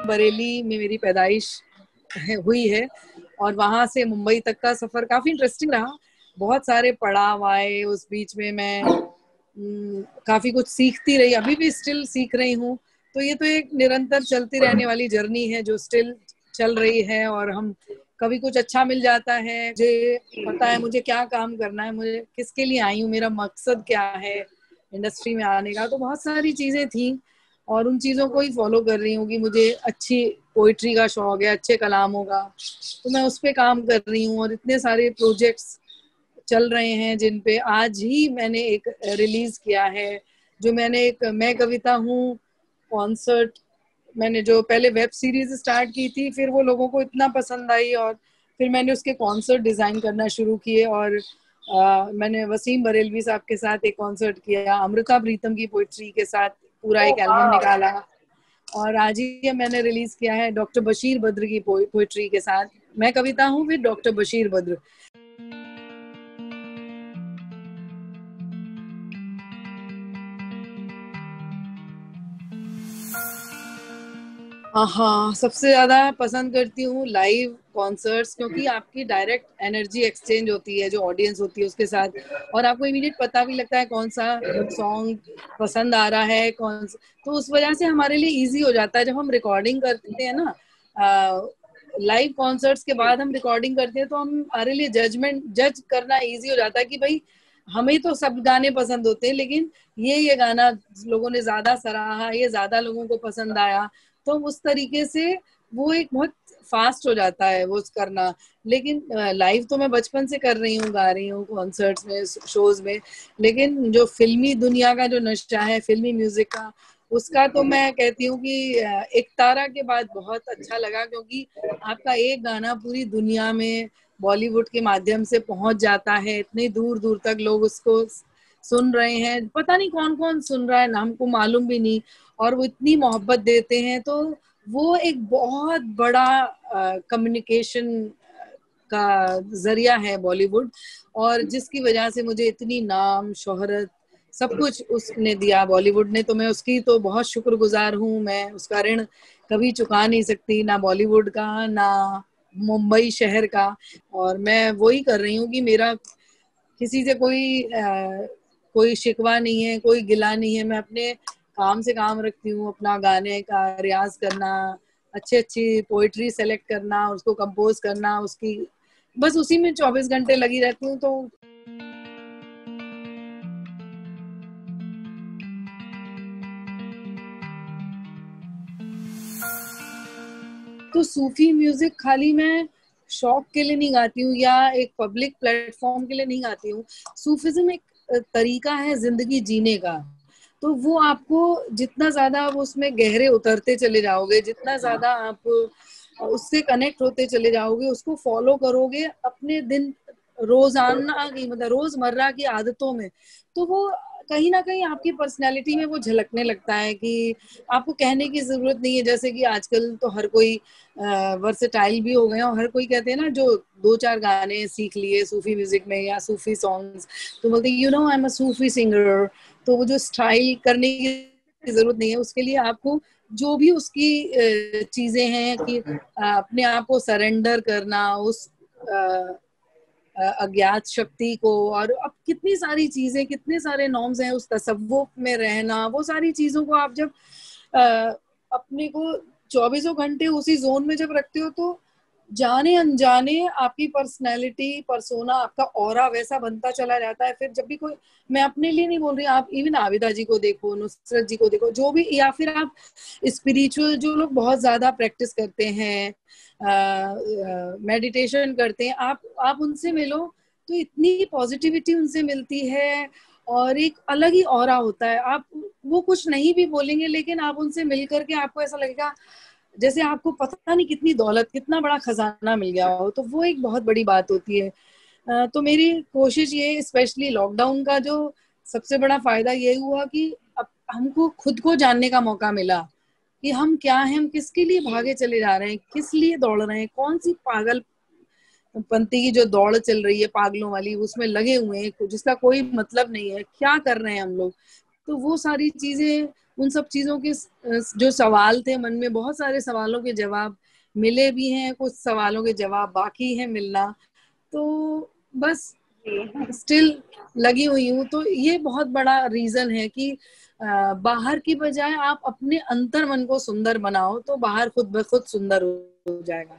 बरेली में मेरी पैदाइश हुई है और वहां से मुंबई तक का सफर काफी इंटरेस्टिंग रहा। बहुत सारे पड़ाव आए उस बीच में, मैं काफी कुछ सीखती रही, अभी भी स्टिल सीख रही हूँ। तो ये तो एक निरंतर चलती रहने वाली जर्नी है जो स्टिल चल रही है। और हम कभी कुछ अच्छा मिल जाता है, मुझे पता है मुझे क्या काम करना है, मुझे किसके लिए आई हूँ, मेरा मकसद क्या है इंडस्ट्री में आने का। तो बहुत सारी चीजें थी और उन चीजों को ही फॉलो कर रही हूँ कि मुझे अच्छी पोइट्री का शौक है, अच्छे कलामों का, तो मैं उस पर काम कर रही हूँ। और इतने सारे प्रोजेक्ट्स चल रहे हैं जिन पे आज ही मैंने एक रिलीज किया है, जो मैंने एक मैं कविता हूँ कॉन्सर्ट, मैंने जो पहले वेब सीरीज स्टार्ट की थी, फिर वो लोगों को इतना पसंद आई और फिर मैंने उसके कॉन्सर्ट डिजाइन करना शुरू किए। और मैंने वसीम बरेलवी साहब के साथ एक कॉन्सर्ट किया, अमृता प्रीतम की पोइट्री के साथ पूरा एक एल्बम निकाला। और आज ही मैंने रिलीज किया है डॉक्टर बशीर बद्र की पोइट्री के साथ, मैं कविता हूँ विद डॉक्टर बशीर बद्र। हाँ, सबसे ज्यादा पसंद करती हूँ लाइव कॉन्सर्ट्स, क्योंकि आपकी डायरेक्ट एनर्जी एक्सचेंज होती है जो ऑडियंस होती है उसके साथ, और आपको इमीडिएट पता भी लगता है कौन सा सॉन्ग पसंद आ रहा है तो उस वजह से हमारे लिए इजी हो जाता है। जब हम रिकॉर्डिंग करते हैं ना, लाइव कॉन्सर्ट्स के बाद हम रिकॉर्डिंग करते हैं, तो हमारे लिए जज करना इजी हो जाता है कि भाई हमें तो सब गाने पसंद होते हैं, लेकिन ये गाना लोगों ने ज्यादा सराहा, ये ज्यादा लोगों को पसंद आया। तो उस तरीके से वो एक बहुत फास्ट हो जाता है वो करना। लेकिन लाइव तो मैं बचपन से कर रही हूँ, गा रही हूँ कॉन्सर्ट्स में, शोज में। लेकिन जो फिल्मी दुनिया का जो नशा है फिल्मी म्यूजिक का, उसका तो मैं कहती हूँ कि एक तारा के बाद बहुत अच्छा लगा, क्योंकि आपका एक गाना पूरी दुनिया में बॉलीवुड के माध्यम से पहुंच जाता है, इतने दूर दूर तक लोग उसको सुन रहे हैं, पता नहीं कौन कौन सुन रहा है, हमको मालूम भी नहीं, और वो इतनी मोहब्बत देते हैं। तो वो एक बहुत बड़ा कम्युनिकेशन का जरिया है बॉलीवुड, और जिसकी वजह से मुझे इतनी नाम शोहरत सब कुछ उसने दिया बॉलीवुड ने। तो मैं उसकी तो बहुत शुक्रगुजार हूँ, मैं उसका ऋण कभी चुका नहीं सकती, ना बॉलीवुड का ना मुंबई शहर का। और मैं वही कर रही हूँ कि मेरा किसी से कोई शिकवा नहीं है, कोई गिला नहीं है। मैं अपने काम से काम रखती हूँ, अपना गाने का रियाज करना, अच्छी अच्छी पोइट्री सेलेक्ट करना, उसको कंपोज करना, उसकी बस उसी में 24 घंटे लगी रहती हूँ। तो सूफी म्यूजिक खाली मैं शौक के लिए नहीं गाती हूँ या एक पब्लिक प्लेटफॉर्म के लिए नहीं गाती हूँ। सूफिज्म एक तरीका है जिंदगी जीने का। तो वो आपको जितना ज्यादा आप उसमें गहरे उतरते चले जाओगे, जितना ज्यादा आप उससे कनेक्ट होते चले जाओगे, उसको फॉलो करोगे अपने दिन रोजाना की मतलब रोजमर्रा की आदतों में, तो वो कहीं ना कहीं आपकी पर्सनैलिटी में वो झलकने लगता है कि आपको कहने की जरूरत नहीं है। जैसे कि आजकल तो हर कोई वर्सेटाइल भी हो गए हैं, और हर कोई कहते हैं ना जो 2-4 गाने सीख लिए सूफी म्यूजिक में या सूफी सॉन्ग्स, तो बोलते you know I am a Sufi singer. तो वो जो स्टाइल करने की जरूरत नहीं है, उसके लिए आपको जो भी उसकी चीजें हैं कि अपने आप को सरेंडर करना उस अज्ञात शक्ति को, और अब कितनी सारी चीजें, कितने सारे नॉर्म्स हैं, उस तसव्वुफ में रहना, वो सारी चीजों को आप जब अपने को 24 घंटे उसी जोन में जब रखते हो, तो जाने अनजाने आपकी पर्सनैलिटी परसोना, आपका ऑरा वैसा बनता चला जाता है। फिर जब भी कोई, मैं अपने लिए नहीं बोल रही, आप इवन आबिदा जी को देखो, नुसरत जी को देखो, जो भी, या फिर आप स्पिरिचुअल जो लोग बहुत ज्यादा प्रैक्टिस करते हैं, मेडिटेशन करते हैं, आप उनसे मिलो तो इतनी पॉजिटिविटी उनसे मिलती है, और एक अलग ही ऑरा होता है। आप वो कुछ नहीं भी बोलेंगे, लेकिन आप उनसे मिल करके आपको ऐसा लगेगा जैसे आपको पता नहीं कितनी दौलत, कितना बड़ा खजाना मिल गया हो। तो वो एक बहुत बड़ी बात होती है। तो मेरी कोशिश ये, स्पेशली लॉकडाउन का जो सबसे बड़ा फायदा ये हुआ कि अब हमको खुद को जानने का मौका मिला कि हम क्या हैं, हम किसके लिए भागे चले जा रहे हैं, किस लिए दौड़ रहे हैं, कौन सी पागलपंती की जो दौड़ चल रही है पागलों वाली, उसमें लगे हुए हैं जिसका कोई मतलब नहीं है, क्या कर रहे हैं हम लोग। तो वो सारी चीजें उन सब चीजों के जो सवाल थे मन में, बहुत सारे सवालों के जवाब मिले भी हैं, कुछ सवालों के जवाब बाकी है मिलना। तो बस स्टिल लगी हुई हूँ। तो ये बहुत बड़ा रीजन है कि बाहर की बजाय आप अपने अंतर मन को सुंदर बनाओ, तो बाहर खुद ब खुद सुंदर हो जाएगा।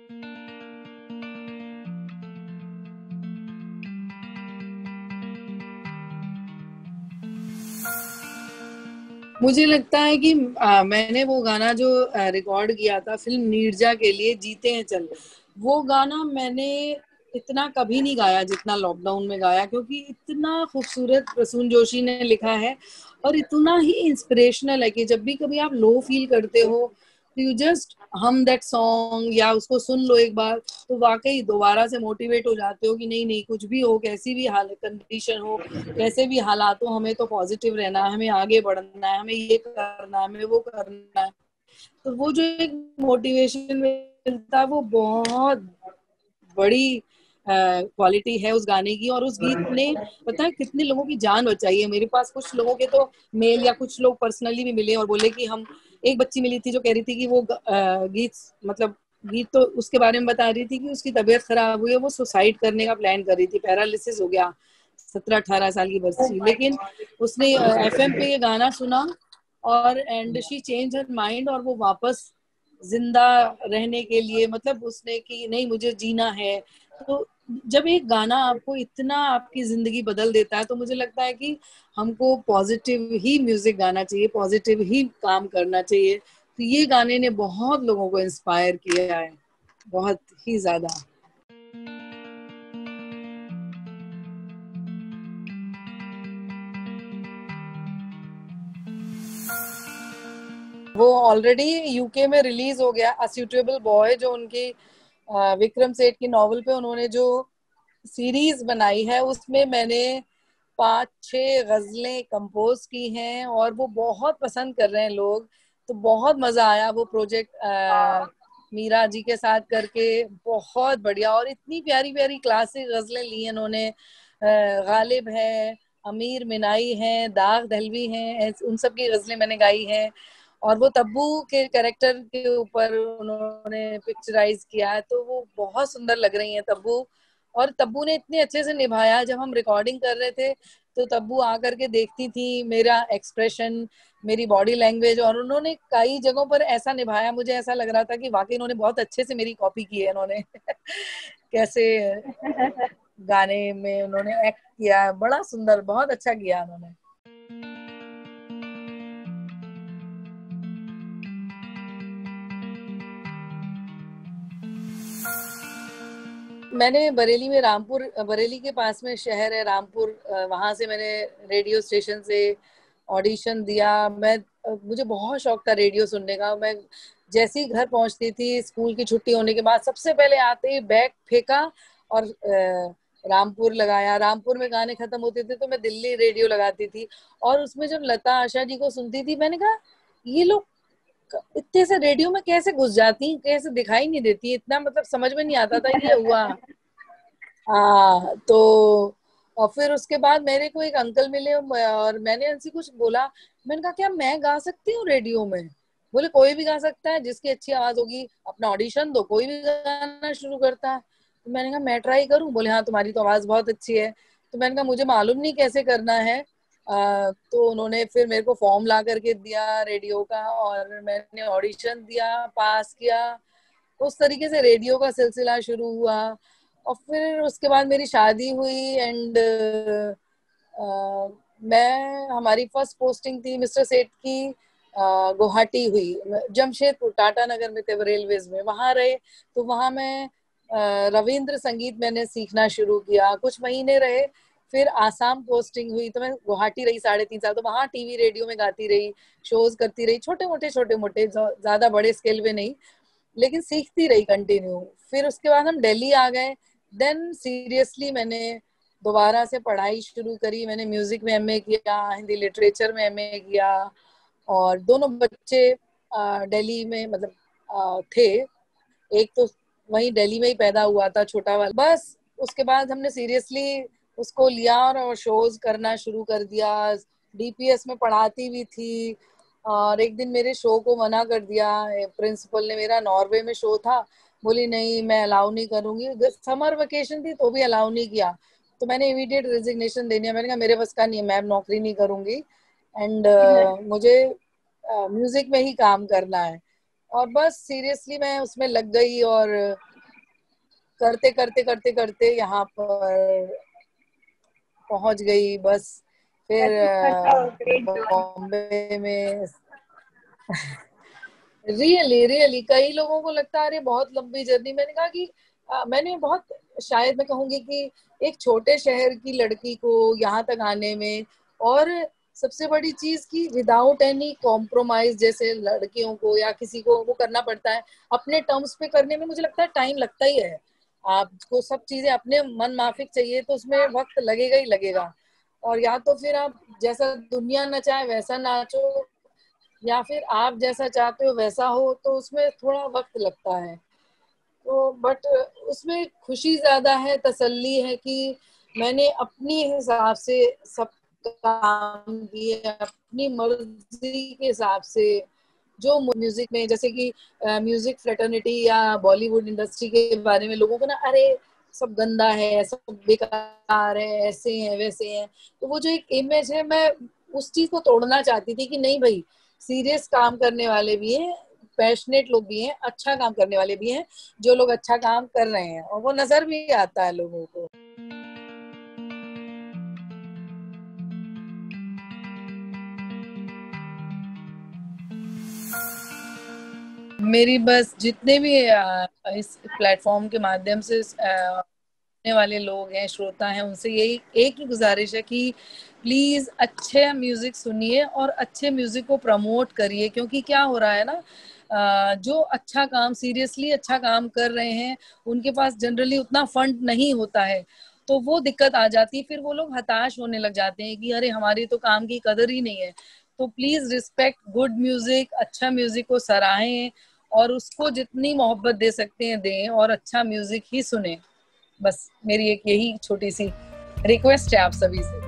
मुझे लगता है कि मैंने वो गाना जो रिकॉर्ड किया था फिल्म नीरजा के लिए, जीते हैं चल, वो गाना मैंने इतना कभी नहीं गाया जितना लॉकडाउन में गाया, क्योंकि इतना खूबसूरत प्रसून जोशी ने लिखा है और इतना ही इंस्पिरेशनल है कि जब भी कभी आप लो फील करते हो तो you just hum that song या उसको सुन लो एक बार, तो वाकई दोबारा से मोटिवेट हो जाते हो कि नहीं नहीं, कुछ भी हो, कैसी भी हालत कंडीशन हो, कैसे भी हालात हो, हमें तो पॉजिटिव रहना है, हमें आगे बढ़ना है, हमें ये करना है, हमें वो करना है। तो वो जो एक मोटिवेशन मिलता है वो बहुत बड़ी क्वालिटी है उस गाने की। और उस गीत ने पता है कितने लोगों की जान बचाई है। मेरे पास कुछ लोगों के तो मेल या कुछ लोग पर्सनली भी मिले और बोले कि हम, एक बच्ची मिली थी जो कह रही थी कि वो गीत, मतलब गीत तो उसके बारे में बता रही थी कि उसकी तबीयत खराब हुई है, वो सुसाइड करने का प्लान कर रही थी, पैरालिसिस हो गया, 17-18 साल की बच्ची, लेकिन उसने एफएम पे ये गाना सुना और and she change her mind, और वो वापस जिंदा रहने के लिए, मतलब उसने कि नहीं मुझे जीना है। तो जब एक गाना आपको इतना आपकी जिंदगी बदल देता है, तो मुझे लगता है कि हमको पॉजिटिव ही म्यूजिक गाना चाहिए, पॉजिटिव ही काम करना चाहिए। तो ये गाने ने बहुत लोगों को इंस्पायर किया है, बहुत ही ज्यादा। वो ऑलरेडी यूके में रिलीज हो गया, अस्यूटेबल बॉय, जो उनकी विक्रम सेठ की नॉवल पे उन्होंने जो सीरीज बनाई है, उसमें मैंने 5-6 गजलें कंपोज की हैं और वो बहुत पसंद कर रहे हैं लोग। तो बहुत मजा आया वो प्रोजेक्ट मीरा जी के साथ करके, बहुत बढ़िया। और इतनी प्यारी प्यारी क्लासिक गजलें ली हैं उन्होंने, गालिब है, अमीर मिनाई हैं, दाग दहलवी हैं, उन सब की गजलें मैंने गाई हैं। और वो तब्बू के कैरेक्टर के ऊपर उन्होंने पिक्चराइज किया है, तो वो बहुत सुंदर लग रही हैं तब्बू। और तब्बू ने इतने अच्छे से निभाया, जब हम रिकॉर्डिंग कर रहे थे तो तब्बू आकर के देखती थी मेरा एक्सप्रेशन, मेरी बॉडी लैंग्वेज, और उन्होंने कई जगहों पर ऐसा निभाया, मुझे ऐसा लग रहा था कि वाकई इन्होंने बहुत अच्छे से मेरी कॉपी की है इन्होंने कैसे गाने में उन्होंने एक्ट किया, बड़ा सुंदर, बहुत अच्छा किया उन्होंने। मैंने बरेली में, रामपुर, बरेली के पास में शहर है रामपुर, वहां से मैंने रेडियो स्टेशन से ऑडिशन दिया। मुझे बहुत शौक था रेडियो सुनने का। मैं जैसे ही घर पहुंचती थी स्कूल की छुट्टी होने के बाद, सबसे पहले आते ही बैग फेंका और रामपुर लगाया। रामपुर में गाने खत्म होते थे तो मैं दिल्ली रेडियो लगाती थी, और उसमें जब लता आशा जी को सुनती थी, मैंने कहा ये लोग इतने से रेडियो में कैसे घुस जाती, कैसे दिखाई नहीं देती, इतना मतलब समझ में नहीं आता था ये हुआ। हाँ तो, और फिर उसके बाद मेरे को एक अंकल मिले और मैंने उनसे कुछ बोला, मैंने कहा क्या मैं गा सकती हूँ रेडियो में? बोले कोई भी गा सकता है, जिसकी अच्छी आवाज होगी अपना ऑडिशन दो, कोई भी गाना शुरू करता है। तो मैंने कहा मैं ट्राई करूँ? बोले हाँ तुम्हारी तो आवाज बहुत अच्छी है। तो मैंने कहा मुझे मालूम नहीं कैसे करना है। तो उन्होंने फिर मेरे को फॉर्म ला करके दिया रेडियो का, और मैंने ऑडिशन दिया, पास किया। उस तरीके से रेडियो का सिलसिला शुरू हुआ। और फिर उसके बाद मेरी शादी हुई एंड मैं, हमारी फर्स्ट पोस्टिंग थी मिस्टर सेठ की गुवाहाटी हुई, जमशेदपुर टाटा नगर में थे रेलवेज में, वहां रहे। तो वहां मैं रविंद्र संगीत मैंने सीखना शुरू किया, कुछ महीने रहे। फिर आसाम पोस्टिंग हुई तो मैं गुवाहाटी रही 3.5 साल, तो वहां टीवी रेडियो में गाती रही, शोज करती रही, छोटे मोटे ज्यादा बड़े स्केल पे नहीं, लेकिन सीखती रही कंटिन्यू। फिर उसके बाद हम दिल्ली आ गए। देन सीरियसली मैंने दोबारा से पढ़ाई शुरू करी। मैंने म्यूजिक में एमए किया, हिंदी लिटरेचर में एमए किया, और दोनों बच्चे दिल्ली में, मतलब थे। एक तो वहीं दिल्ली में ही पैदा हुआ था छोटा वाला। बस उसके बाद हमने सीरियसली उसको लिया और शोज करना शुरू कर दिया। डीपीएस में पढ़ाती भी थी, और एक दिन मेरे शो को मना कर दिया प्रिंसिपल ने। मेरा नॉर्वे में शो था, बोली नहीं मैं अलाउ नहीं करूंगी। समर वेकेशन थी तो भी अलाउ नहीं किया। तो मैंने इमीडिएट रेजिग्नेशन दे दिया। मैंने कहा मेरे बस का नहीं है, मैं नौकरी नहीं करूंगी एंड मुझे म्यूजिक में ही काम करना है। और बस सीरियसली मैं उसमें लग गई और करते करते करते करते यहाँ पर पहुंच गई। बस फिर बॉम्बे में रियली कई लोगों को लगता है अरे बहुत लंबी जर्नी। मैंने कहा कि मैंने बहुत, शायद मैं कहूंगी कि एक छोटे शहर की लड़की को यहाँ तक आने में, और सबसे बड़ी चीज की विदाउट एनी कॉम्प्रोमाइज, जैसे लड़कियों को या किसी को वो करना पड़ता है अपने टर्म्स पे करने में, मुझे लगता है टाइम लगता ही है। आपको सब चीजें अपने मन माफिक चाहिए तो उसमें वक्त लगेगा ही लगेगा। और या तो फिर आप जैसा दुनिया नचाए वैसा नाचो, या फिर आप जैसा चाहते हो वैसा हो, तो उसमें थोड़ा वक्त लगता है। तो बट उसमें खुशी ज्यादा है, तसल्ली है कि मैंने अपनी हिसाब से सब काम किए, अपनी मर्जी के हिसाब से। जो म्यूजिक में, जैसे कि म्यूजिक फ्रेटर्निटी या बॉलीवुड इंडस्ट्री के बारे में लोगों को ना, अरे सब गंदा है, सब बेकार है, ऐसे हैं वैसे हैं, तो वो जो एक इमेज है, मैं उस चीज को तोड़ना चाहती थी कि नहीं भाई, सीरियस काम करने वाले भी हैं, पैशनेट लोग भी हैं, अच्छा काम करने वाले भी हैं, जो लोग अच्छा काम कर रहे हैं, और वो नजर भी आता है लोगों को। मेरी बस जितने भी इस प्लेटफॉर्म के माध्यम से सुनने वाले लोग हैं, श्रोता हैं, उनसे यही एक ही गुजारिश है कि प्लीज अच्छे म्यूजिक सुनिए और अच्छे म्यूजिक को प्रमोट करिए। क्योंकि क्या हो रहा है ना, जो अच्छा काम, सीरियसली अच्छा काम कर रहे हैं, उनके पास जनरली उतना फंड नहीं होता है, तो वो दिक्कत आ जाती है। फिर वो लोग हताश होने लग जाते हैं कि अरे हमारी तो काम की कदर ही नहीं है। तो प्लीज रिस्पेक्ट गुड म्यूजिक, अच्छा म्यूजिक को सराहें और उसको जितनी मोहब्बत दे सकते हैं दें, और अच्छा म्यूजिक ही सुने। बस मेरी एक यही छोटी सी रिक्वेस्ट है आप सभी से।